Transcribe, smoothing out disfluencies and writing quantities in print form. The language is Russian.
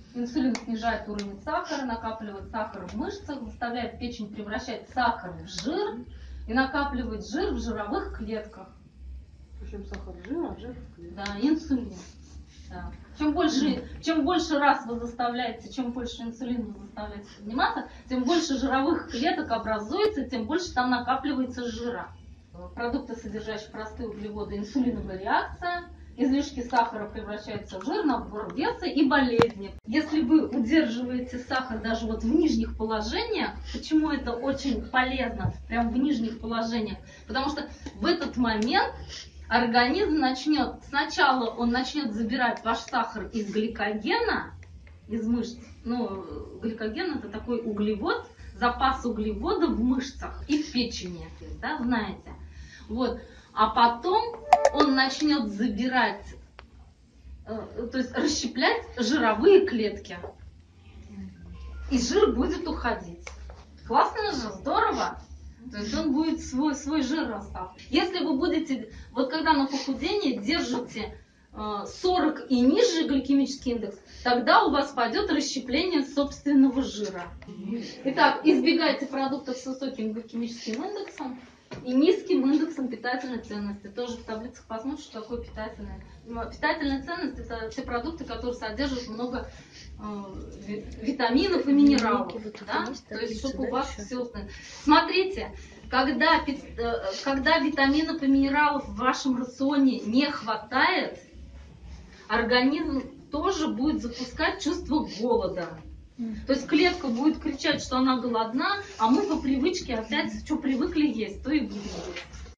Инсулин снижает уровень сахара, накапливает сахар в мышцах, заставляет печень превращать сахар в жир и накапливать жир в жировых клетках. Причем сахар жир, а жир в клетках. Да, инсулин. Да. Чем больше раз вы заставляете, чем больше инсулина вы заставляете подниматься, тем больше жировых клеток образуется, тем больше там накапливается жира. Продукты, содержащие простые углеводы, инсулиновая реакция, излишки сахара превращаются в жир, набор веса и болезни. Если вы удерживаете сахар даже вот в нижних положениях, почему это очень полезно, прям в нижних положениях? Потому что в этот момент организм сначала он начнет забирать ваш сахар из гликогена, из мышц. Ну, гликоген это такой углевод, запас углевода в мышцах и в печени, да, знаете. Вот. А потом он начнет забирать, то есть расщеплять жировые клетки. И жир будет уходить. Классно же, здорово. То есть он будет свой жир расставлять. Если вы будете, вот когда на похудении держите 40 и ниже гликемический индекс, тогда у вас пойдет расщепление собственного жира. Итак, избегайте продуктов с высоким гликемическим индексом и низким индексом питательной ценности. Тоже в таблицах посмотрите, что такое питательная. Питательная ценность – это те продукты, которые содержат много витаминов и минералов. Да? То есть, чтобы у вас все... Смотрите, когда витаминов и минералов в вашем рационе не хватает, организм тоже будет запускать чувство голода. То есть клетка будет кричать, что она голодна, а мы по привычке опять, что привыкли есть, то и будем есть.